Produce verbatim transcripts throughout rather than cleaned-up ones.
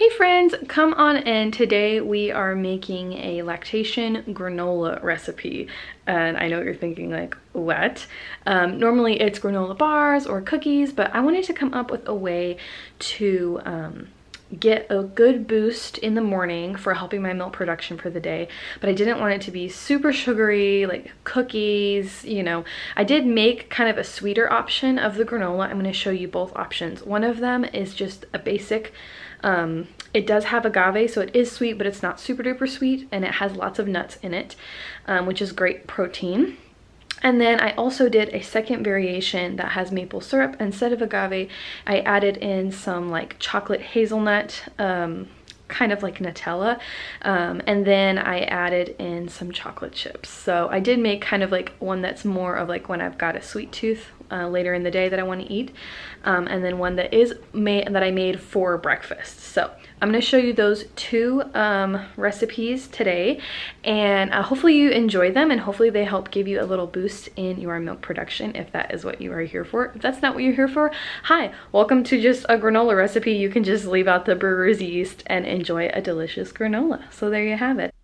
Hey friends, come on in. Today we are making a lactation granola recipe. And I know what you're thinking, like, what? Um, normally it's granola bars or cookies, but I wanted to come up with a way to um, get a good boost in the morning for helping my milk production for the day. But I didn't want it to be super sugary, like cookies, you know. I did make kind of a sweeter option of the granola. I'm gonna show you both options. One of them is just a basic Um, it does have agave, so it is sweet, but it's not super duper sweet, and it has lots of nuts in it, um, which is great protein. And then I also did a second variation that has maple syrup instead of agave. I added in some like chocolate hazelnut, um, kind of like Nutella, um, and then I added in some chocolate chips. So I did make kind of like one that's more of like when I've got a sweet tooth uh, later in the day that I want to eat, um, and then one that is made that I made for breakfast. So I'm going to show you those two um, recipes today, and uh, hopefully you enjoy them, and hopefully they help give you a little boost in your milk production if that is what you are here for. If that's not what you're here for, hi, welcome to just a granola recipe. You can just leave out the brewer's yeast and enjoy a delicious granola. So there you have it.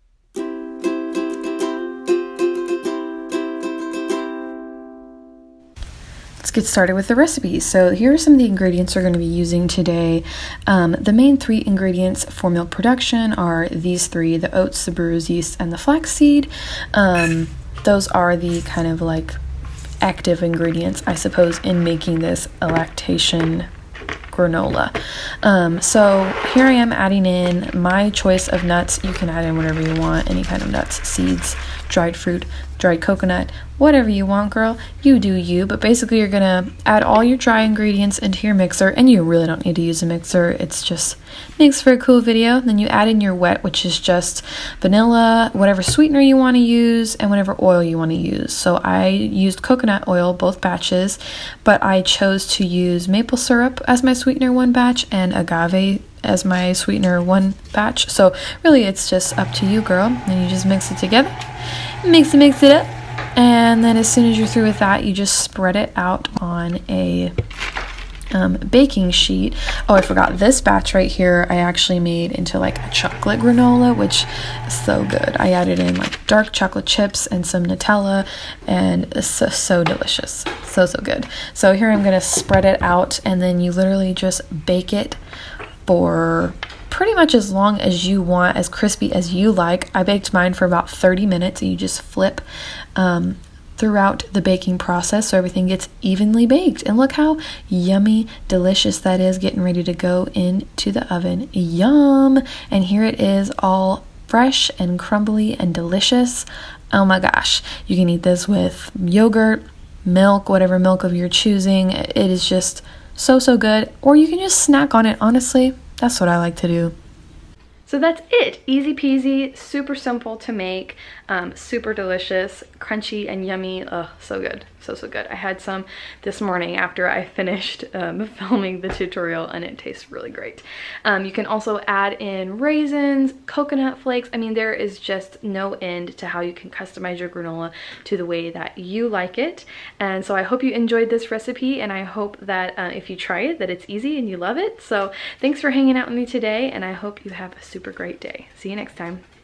Let's get started with the recipe. So here are some of the ingredients we're going to be using today. Um, the main three ingredients for milk production are these three: the oats, the brewer's yeast, and the flaxseed. Um, those are the kind of like active ingredients, I suppose, in making this a lactation granola. Um, so here I am adding in my choice of nuts. You can add in whatever you want, any kind of nuts, seeds, dried fruit, dried coconut, whatever you want, girl, you do you. But basically you're gonna add all your dry ingredients into your mixer, and you really don't need to use a mixer, it's just makes for a cool video. Then you add in your wet, which is just vanilla, whatever sweetener you want to use, and whatever oil you want to use. So I used coconut oil both batches, but I chose to use maple syrup as my sweetener one batch and agave as my sweetener one batch. So really it's just up to you, girl. Then you just mix it together, mix it mix it up, and then as soon as you're through with that, you just spread it out on a um, baking sheet. Oh, I forgot, this batch right here I actually made into like a chocolate granola, which is so good. I added in like dark chocolate chips and some Nutella, and it's so, so delicious, so so good. So here I'm gonna spread it out, and then you literally just bake it for pretty much as long as you want, as crispy as you like. I baked mine for about thirty minutes, and you just flip um, throughout the baking process so everything gets evenly baked. And look how yummy delicious that is, getting ready to go into the oven. Yum! And here it is, all fresh and crumbly and delicious. Oh my gosh, you can eat this with yogurt, milk, whatever milk of your choosing. It is just so so good, or you can just snack on it. Honestly, that's what I like to do. So that's it. Easy peasy, super simple to make, um, super delicious, crunchy and yummy. Oh, so good, so so good. I had some this morning after I finished um, filming the tutorial, and it tastes really great. Um, you can also add in raisins, coconut flakes. I mean, there is just no end to how you can customize your granola to the way that you like it. And so I hope you enjoyed this recipe, and I hope that uh, if you try it, that it's easy and you love it. So thanks for hanging out with me today, and I hope you have a super great day. See you next time.